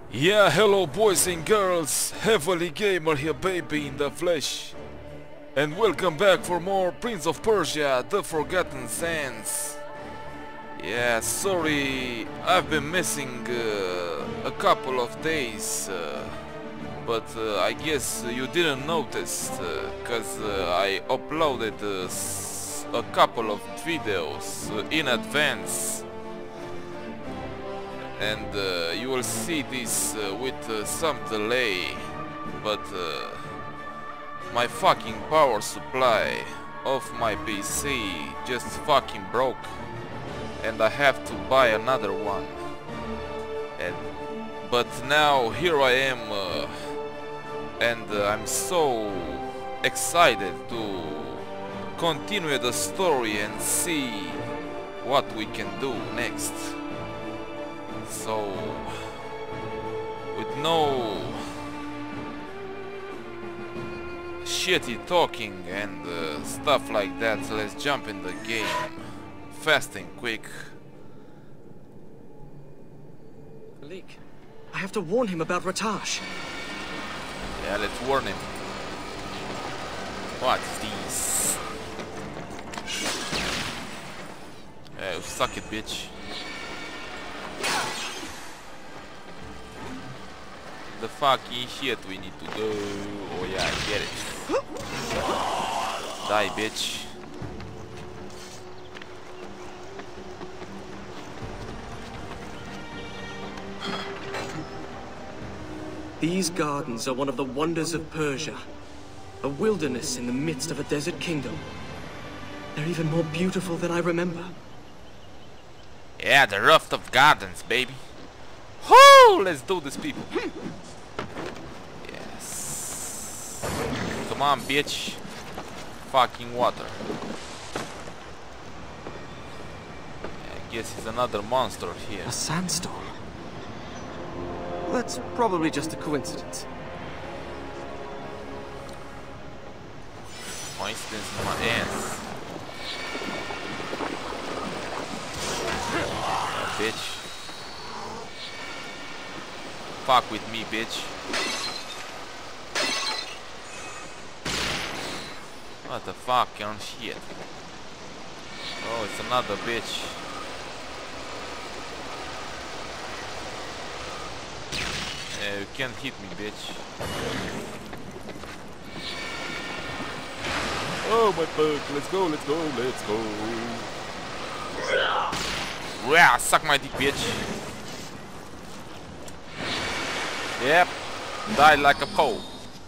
Yeah, hello boys and girls, HeavilyGamer here, baby, in the flesh. And welcome back for more Prince of Persia The Forgotten Sands. Yeah, sorry, I've been missing a couple of days, but I guess you didn't notice, cause I uploaded a couple of videos in advance. And you will see this with some delay, but my fucking power supply of my PC just fucking broke and I have to buy another one. But now here I am, and I'm so excited to continue the story and see what we can do next. So, with no shitty talking and stuff like that, let's jump in the game fast and quick. Malik, I have to warn him about Ratash. Yeah, let's warn him. What is this? Hey, suck it, bitch. The fucking shit we need to do. Oh yeah, I get it. Die, bitch. These gardens are one of the wonders of Persia. A wilderness in the midst of a desert kingdom. They're even more beautiful than I remember. Yeah, the Rooftop gardens, baby. Whoo! Let's do this, people. Yes. Come on, bitch. Fucking water. I guess he's another monster here. A sandstorm? That's probably just a coincidence. Coincidence in my ass. Yeah, bitch. Fuck with me, bitch. What the fuck on shit? Oh, it's another bitch. You can't hit me, bitch. Oh my fuck, let's go, let's go, let's go. Yeah, suck my dick, bitch. Yep, die like a pole.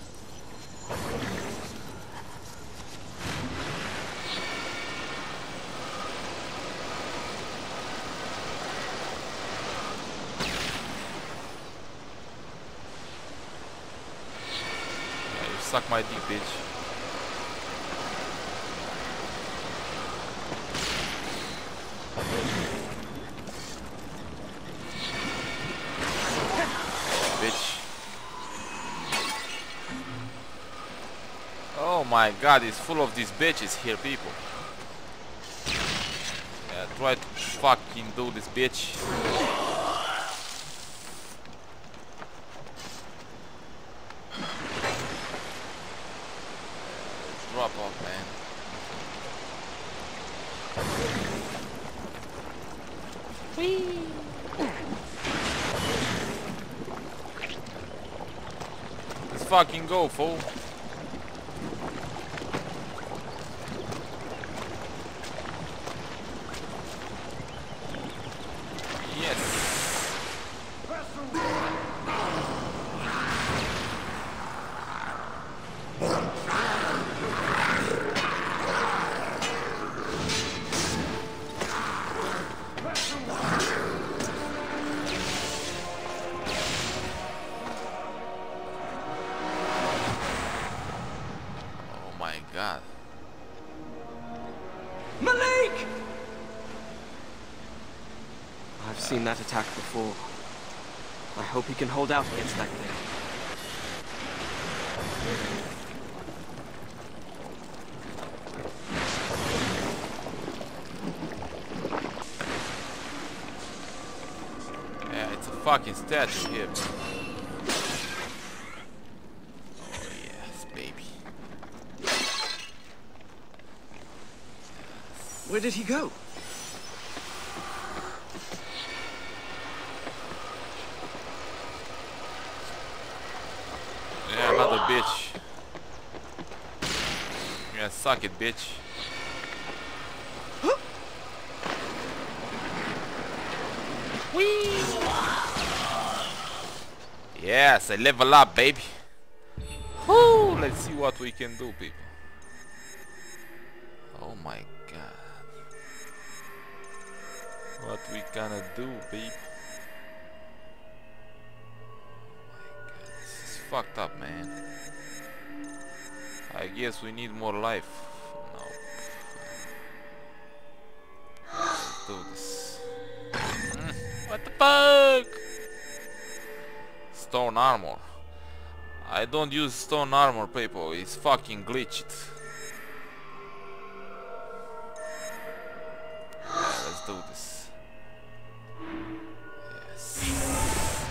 Yeah, you suck my dick, bitch. Oh my god, it's full of these bitches here, people. Yeah, try to fucking do this, bitch. Drop off, man. Whee! Let's fucking go, fool. God. Malik! I've seen that attack before. I hope he can hold out against that thing. Yeah, it's a fucking statue here. Oh yes, baby. Where did he go? Yeah, another bitch. Yeah, suck it, bitch. Whee! Yes, I level up, baby. Woo! Let's see what we can do, people. Oh my god. What we gonna do, babe? Oh my god, this is fucked up, man. I guess we need more life. No. Let's do this. What the fuck? Stone armor. I don't use stone armor, people. It's fucking glitched. Yeah, let's do this. Yes.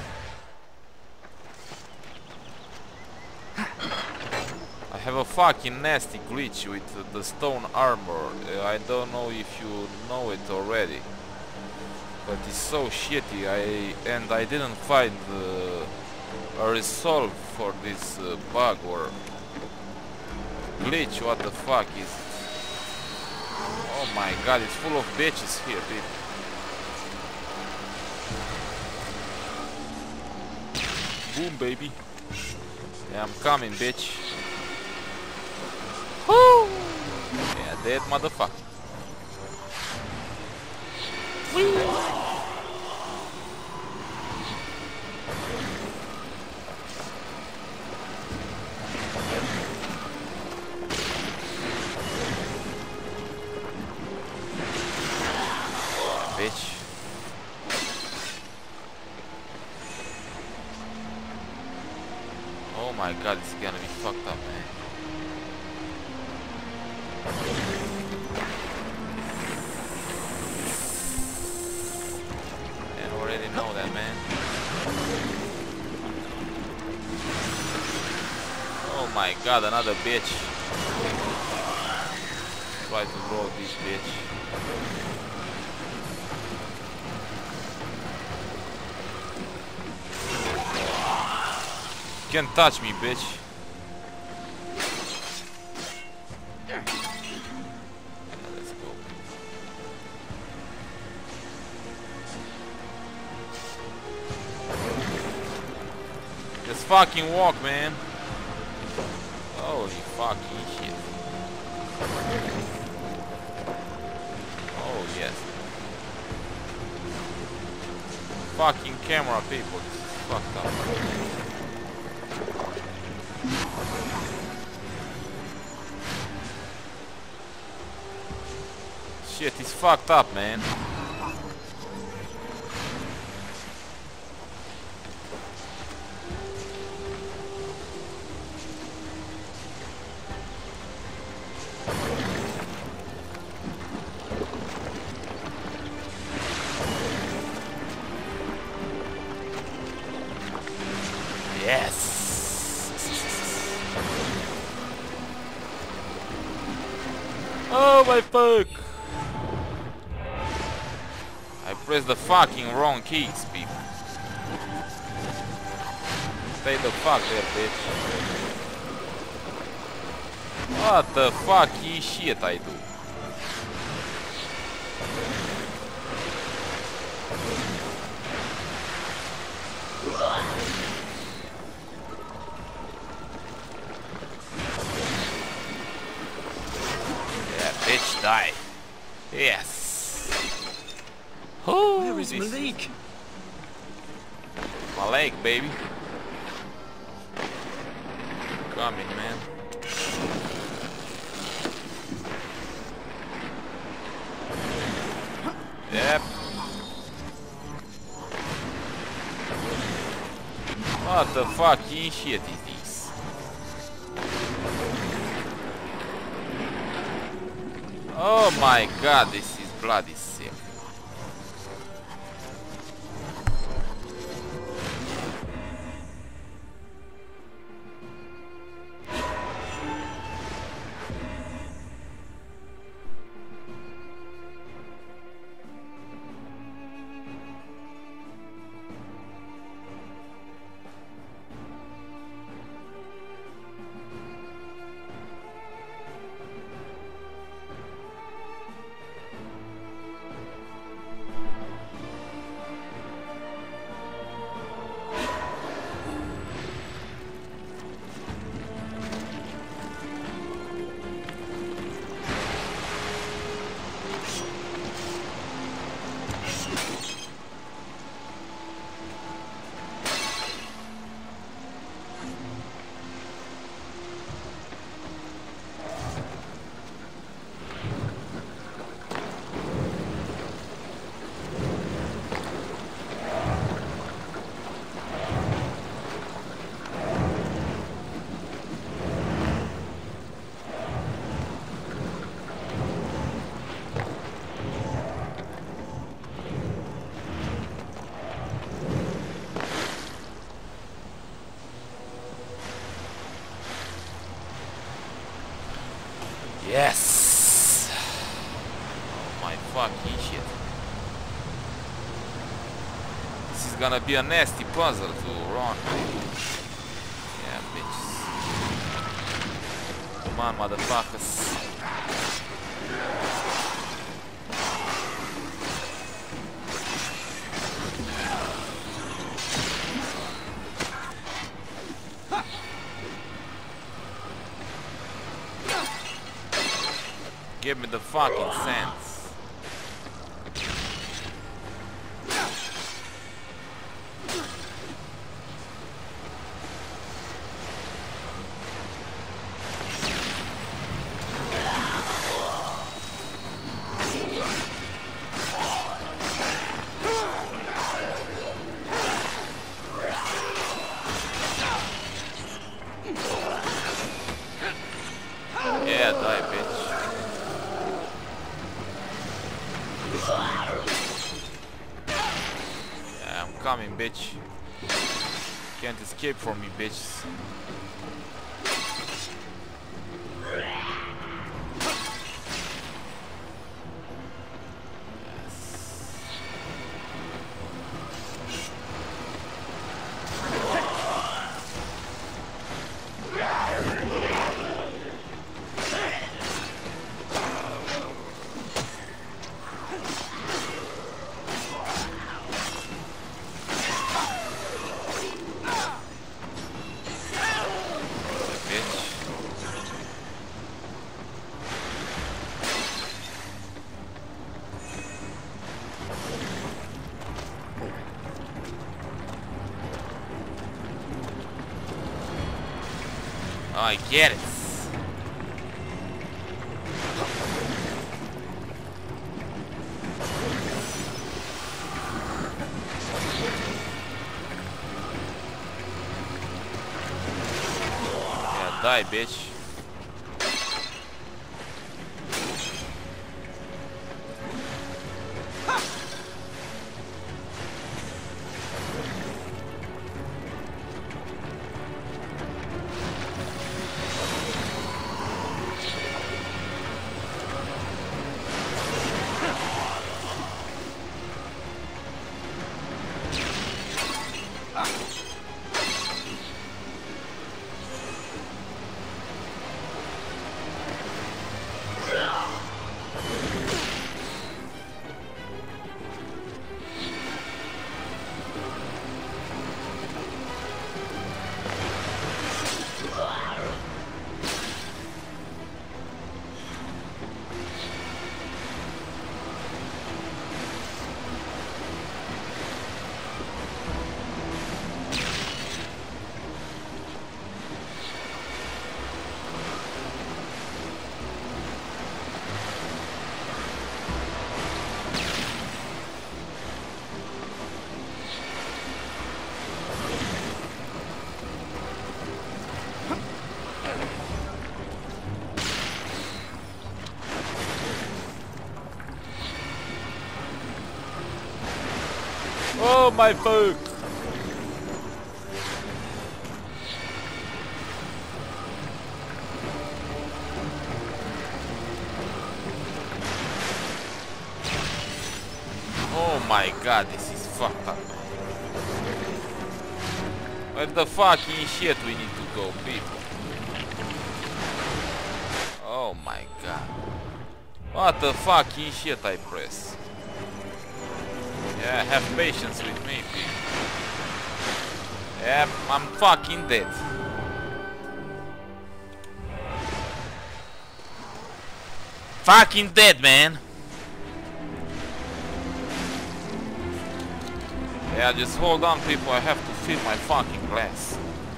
I have a fucking nasty glitch with the stone armor. I don't know if you know it already, but it's so shitty. I didn't find a resolve for this bug or glitch. What the fuck is it? Oh my god, it's full of bitches here, dude. Boom, baby. Yeah, I'm coming, bitch. Woo! Yeah, dead motherfucker. Whee! Bitch. Oh my god, it's gonna be fucked up, man. I already know that, man. Oh my god, another bitch. Try to grow this bitch. Can't touch me, bitch. Yeah, let's go. Just fucking walk, man. Holy fucking shit. Oh yes. Fucking camera, people. This is fucked up. Shit, he's fucked up, man. Yes. Oh my fuck. I pressed the fucking wrong keys, people. Stay the fuck there, bitch. What the fucking shit I do? Yeah, bitch, die. Yes. Oh, where is Malik? Malik, baby. Coming, man. Yep. What the fucking shit is this? Oh my god, this is bloody sick. Yes! Oh my fucking shit. This is gonna be a nasty puzzle to run. Yeah, bitches. Come on, motherfuckers. Give me the fucking sands. Yeah, die, bitch. Yeah, I'm coming, bitch. Can't escape from me, bitch. Oh, I get it. Yeah, die, bitch. Oh, my boot! Oh my god, this is fucked up. Where the fucking shit we need to go, people? Oh my god. What the fucking shit I press? Yeah, have patience with me, people. Yeah, I'm fucking dead. Fucking dead, man. Yeah, just hold on, people. I have to fill my fucking glass.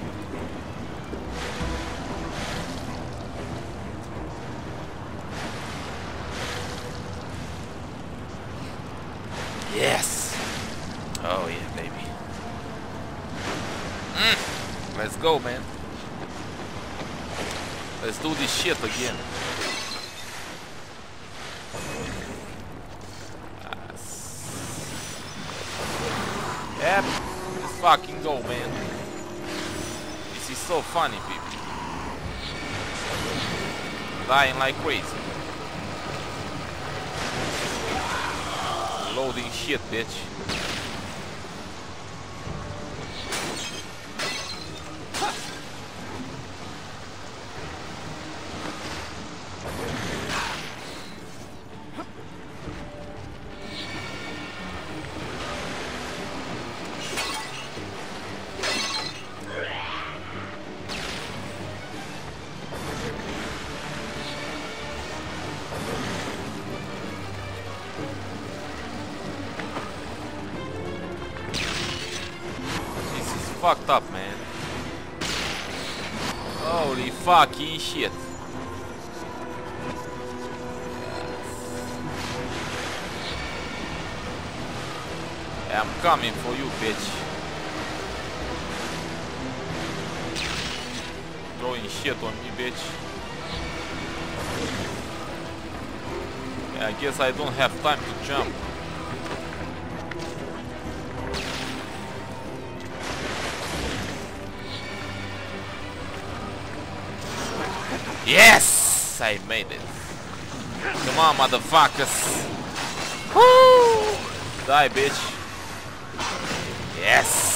Yes. Oh yeah, baby. Let's go, man. Let's do this shit again. Yep. Let's fucking go, man. This is so funny, people. dying like crazy. Loading shit, bitch. Fucked up, man. Holy fucking shit. I'm coming for you, bitch. Throwing shit on me, bitch. Yeah, I guess I don't have time to jump. Yes! I made it. Come on, motherfuckers. Woo! Die, bitch. Yes!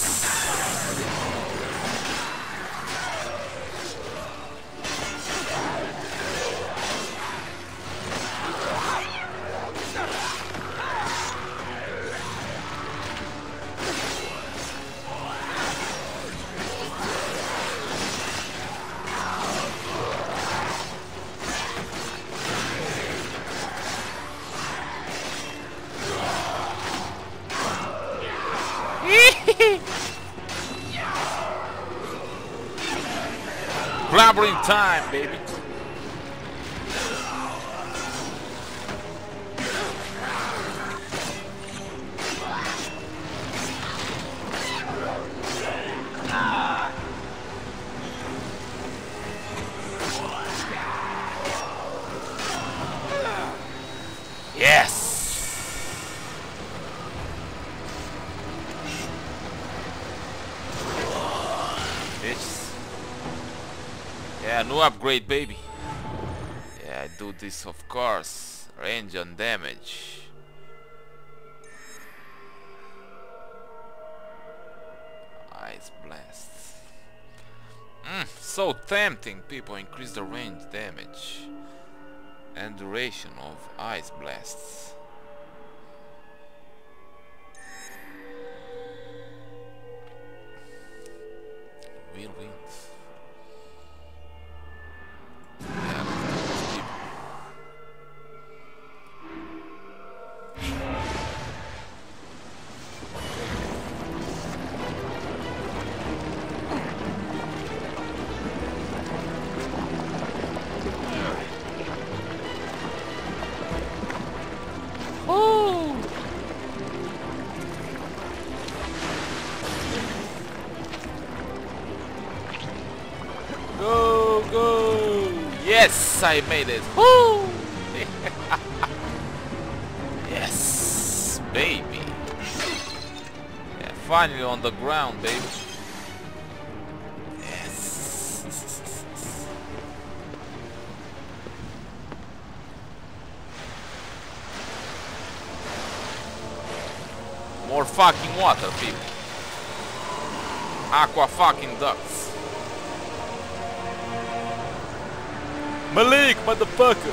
Blabbering time, baby. Yes. Yeah, new upgrade, baby. Yeah, I do this, of course. Range and damage. Ice blast. So tempting. People increase the range, damage, and duration of ice blasts. Whirlwind. Yes, I made it. Woo! Yes, baby. Yeah, finally on the ground, baby. Yes. More fucking water, people. Aqua fucking ducts. Malik, motherfucker!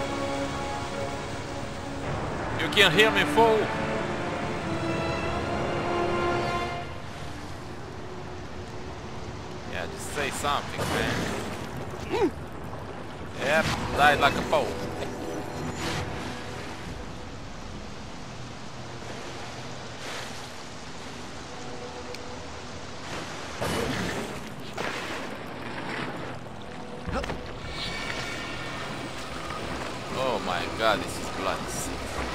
You can hear me, fool? Yeah, just say something, man. Yep, died like a fool. Oh my god, this is bloody sick.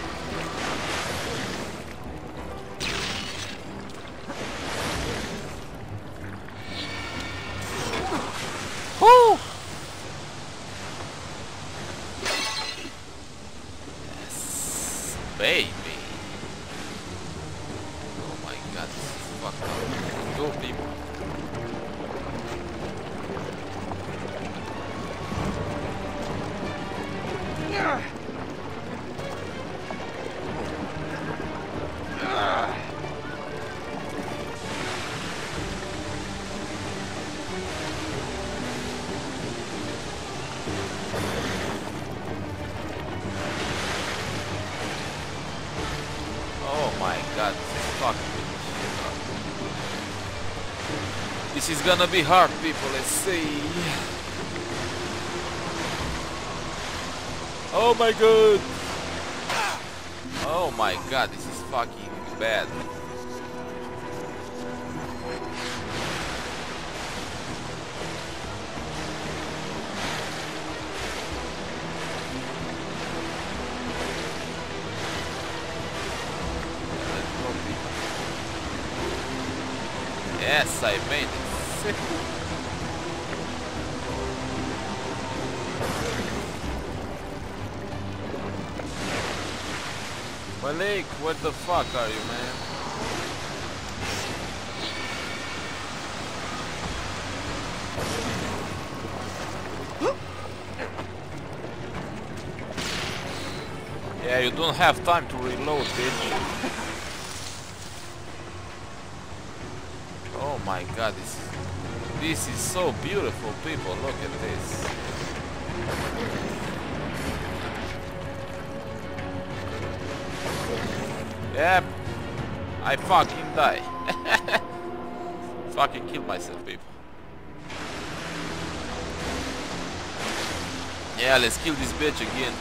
Woo! Yes, baby. Oh my god, this is fucked up. Go, people. fucking with this shit up. This is gonna be hard, people. Let's see. Oh my god! Oh my god, this is fucking bad. Yes, I made it. Malik, what the fuck are you, man? Yeah, you don't have time to reload, bitch. Oh my god, this is so beautiful, people. Look at this. Yep, I fucking die. Fucking kill myself, people. Yeah, let's kill this bitch again.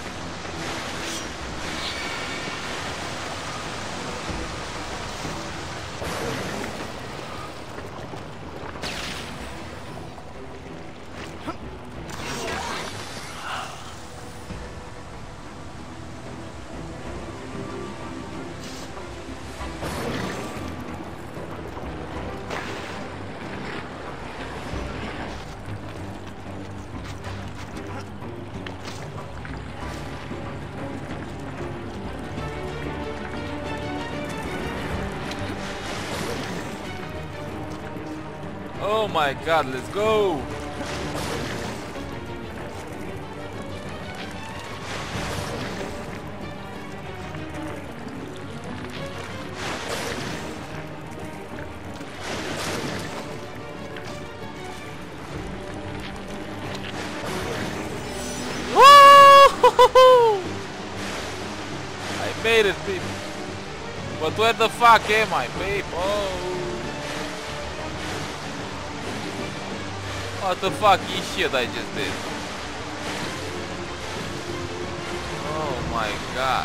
Oh my god, let's go! I made it, people. But where the fuck am I, babe? Oh. What the fucking shit I just did? Oh my god.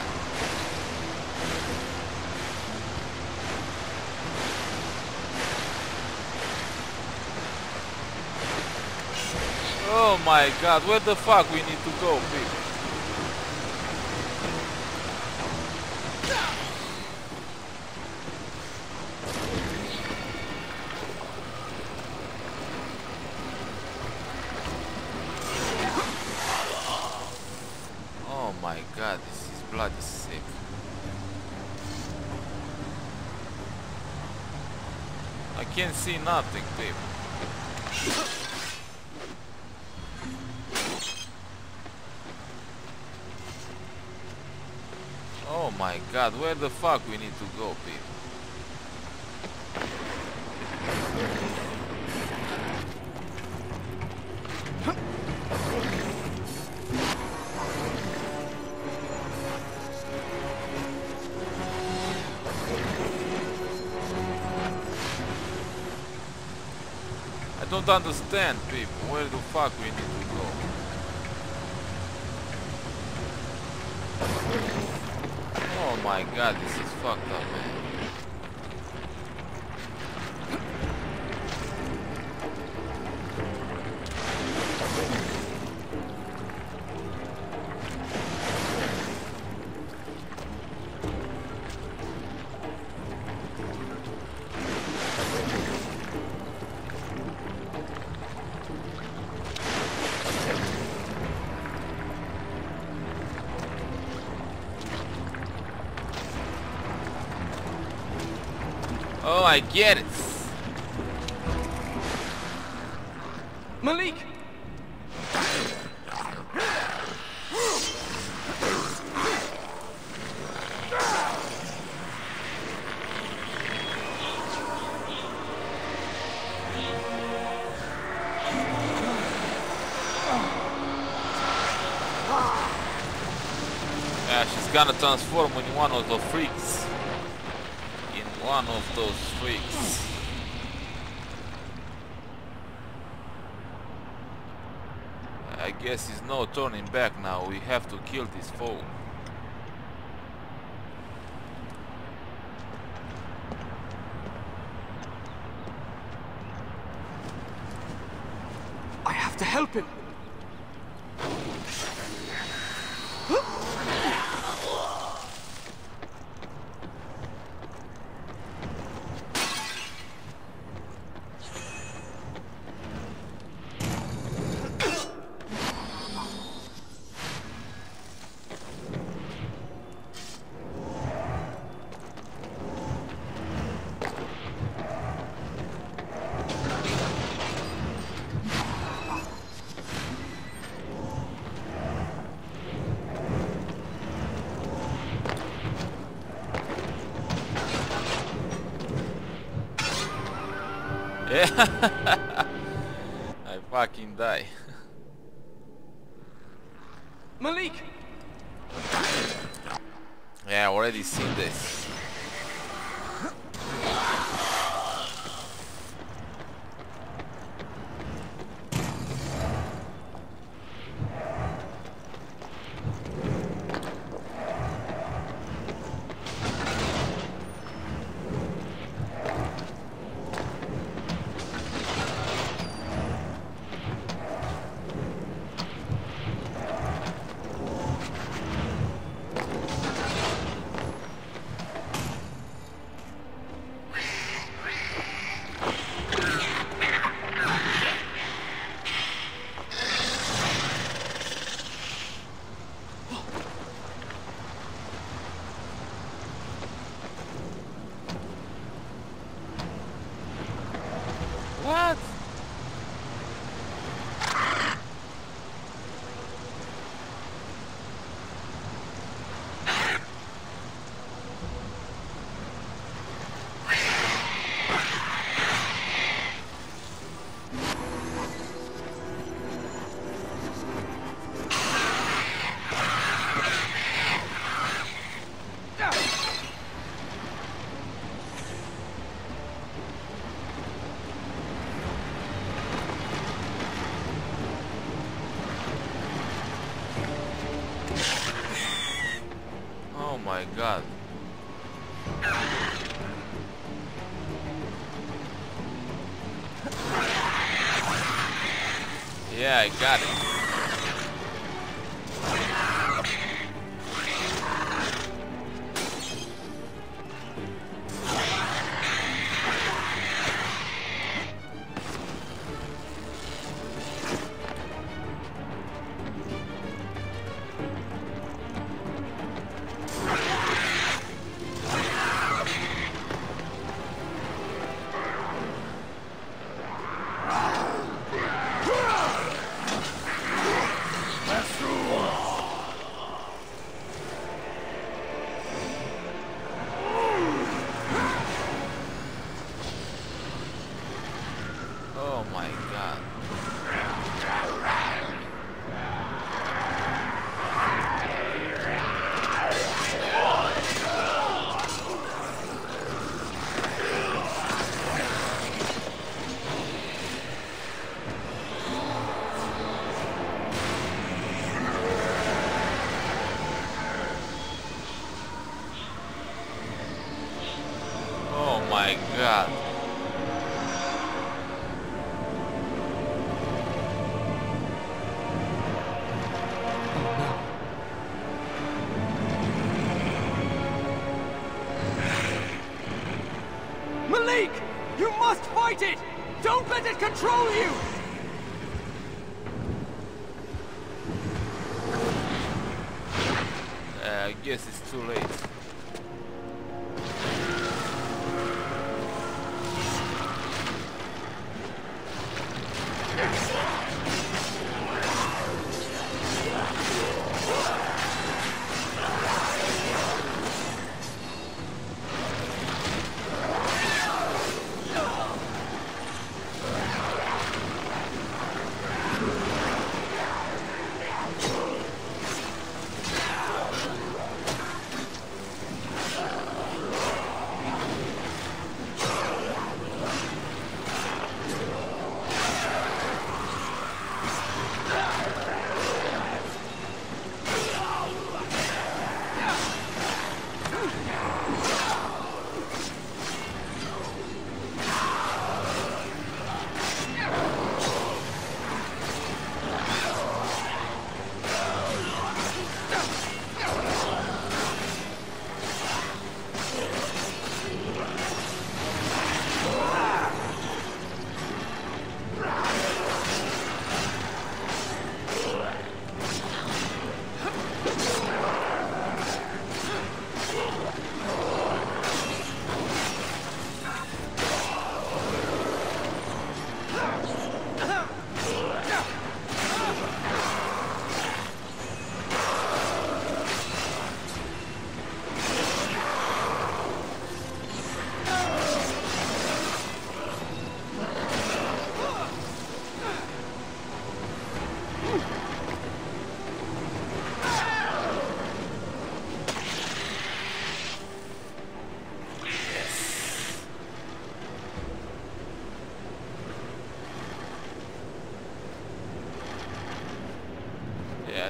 Oh my god, where the fuck we need to go, people? Oh my god, this is bloody sick. I can't see nothing, people. Oh my god, where the fuck we need to go, people? I don't understand, people. Where the fuck we need to go? Oh my god, this is fucked up, man. Oh, I get it. Malik! Yeah, she's gonna transform in one of the freaks. In One of those freaks. I guess there's no turning back now. We have to kill this foe. I have to help him. Yeah. I fucking die. Malik! Yeah, I already seen this. What? Oh my god. Yeah, I got it. Oh my god. Oh my god. Malik! You must fight it! Don't let it control you! I guess it's too late.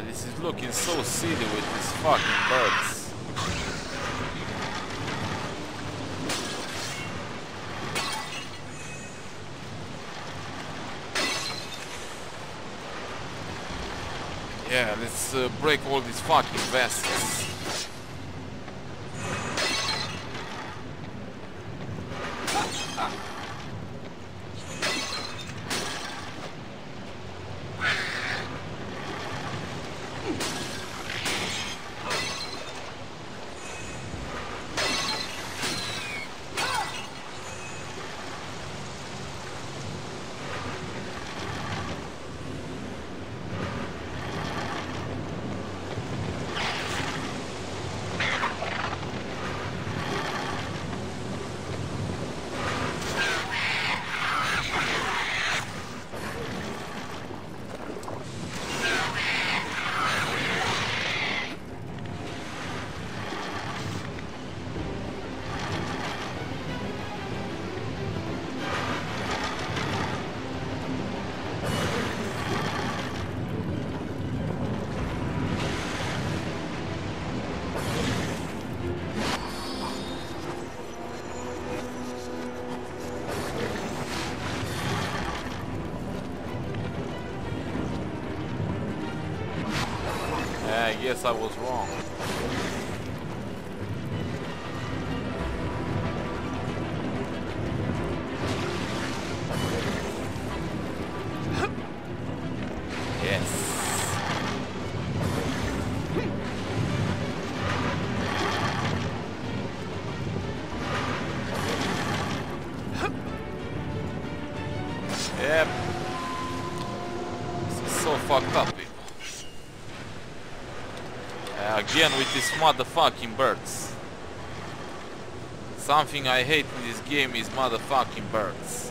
This is looking so silly with these fucking birds. Yeah, let's break all these fucking vessels. I guess I was wrong. Yes. Yep. This is so fucked up, people. Again with these motherfucking birds. Something I hate in this game is motherfucking birds.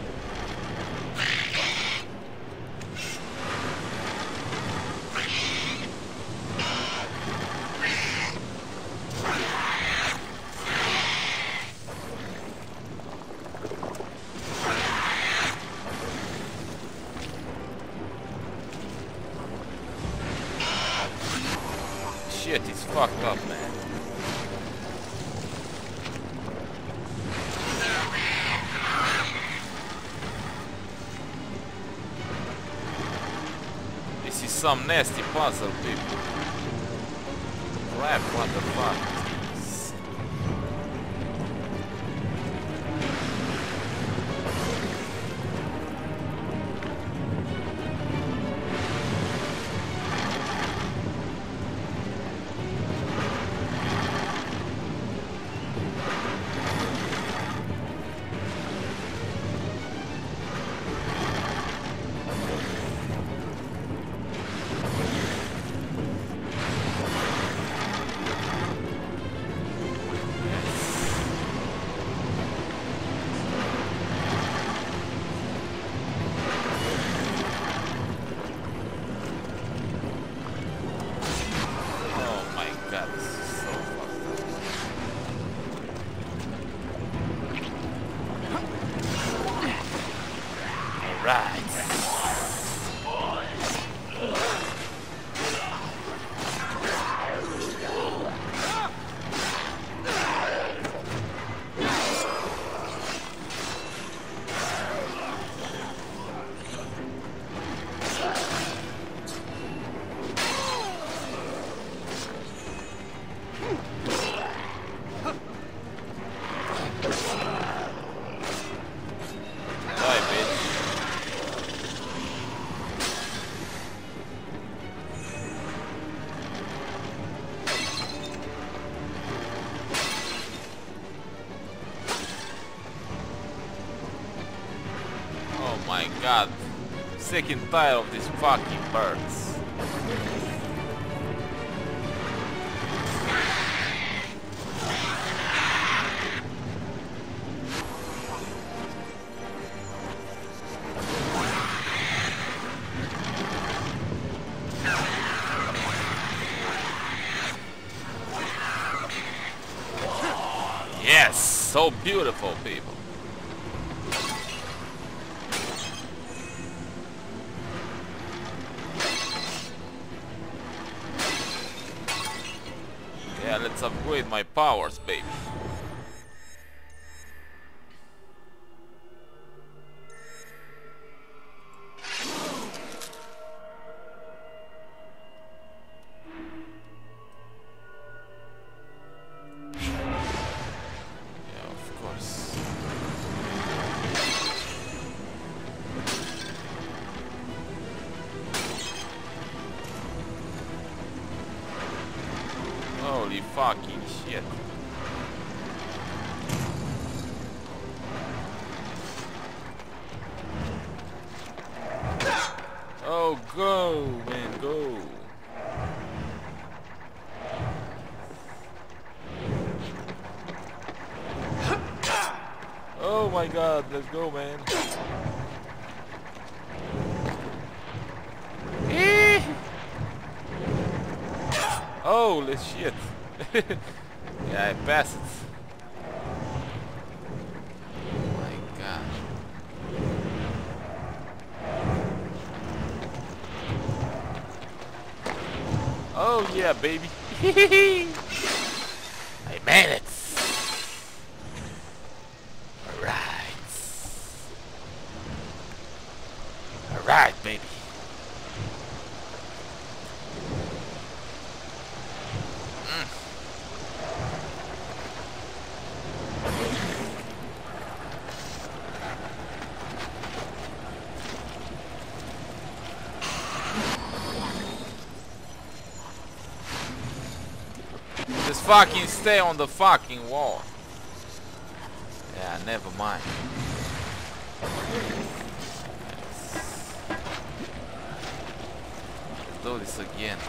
Shit, it's fucked up, man. This is some nasty puzzle, people. Crap, what the fuck? My god, sick and tired of these fucking birds. Yes, so beautiful, people. activate my powers, baby. Yeah, of course. Holy fucking shit. Oh, go, man, go. Oh my god, let's go, man. Holy shit. Yeah, I passed it. Oh my god. Oh yeah, baby. I made it. Alright. Alright, baby. Just fucking stay on the fucking wall. Yeah, never mind. Let's do this again.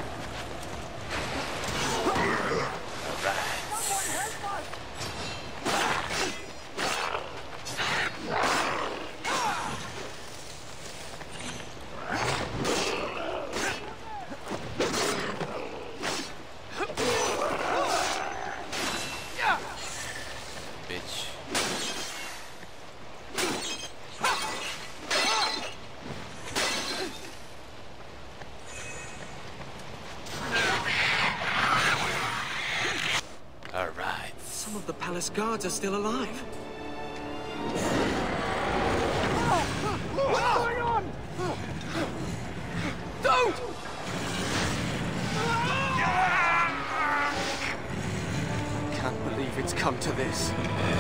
Alright. Bitch. Alright. Some of the palace guards are still alive. What's going on? Don't! Can't believe it's come to this.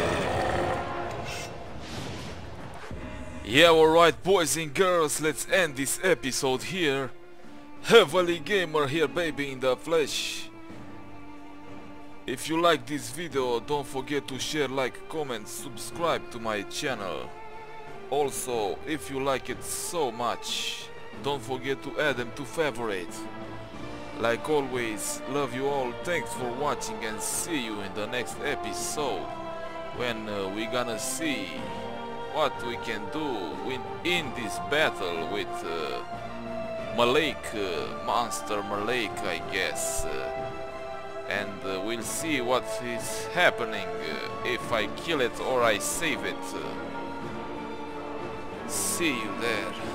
Yeah, alright, boys and girls, let's end this episode here. HeavilyGamer here, baby, in the flesh. If you like this video, don't forget to share, like, comment, subscribe to my channel. Also, if you like it so much, don't forget to add them to favorite. Like always, love you all, thanks for watching, and see you in the next episode, when we gonna see what we can do in this battle with Malik, monster Malik, I guess. And we'll see what is happening, if I kill it or I save it. See you there.